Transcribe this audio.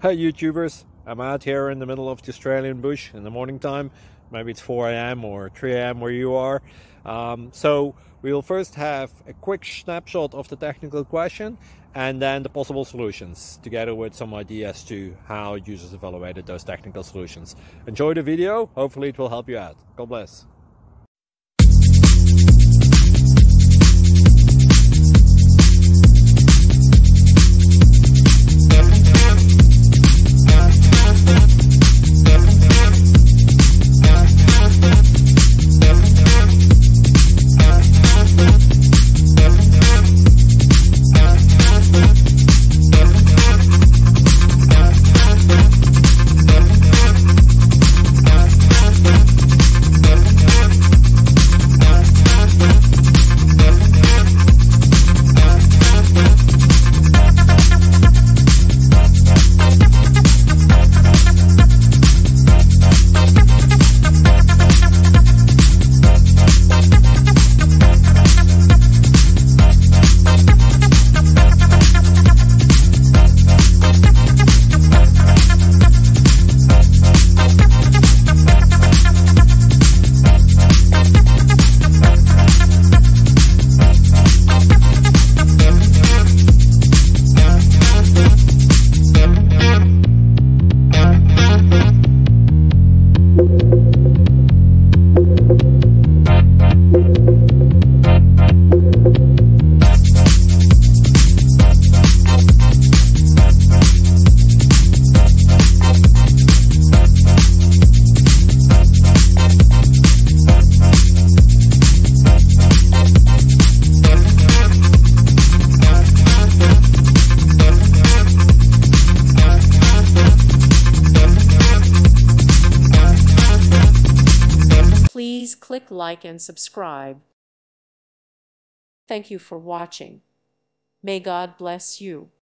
Hey YouTubers, I'm out here in the middle of the Australian bush in the morning time. Maybe it's 4 a.m. or 3 a.m. where you are. So we'll first have a quick snapshot of the technical question and then the possible solutions, together with some ideas to how users evaluated those technical solutions. Enjoy the video, hopefully it will help you out. God bless. Please click like and subscribe. Thank you for watching. May God bless you.